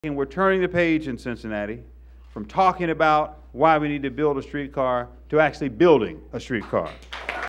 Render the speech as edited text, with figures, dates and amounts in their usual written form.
And we're turning the page in Cincinnati from talking about why we need to build a streetcar to actually building a streetcar.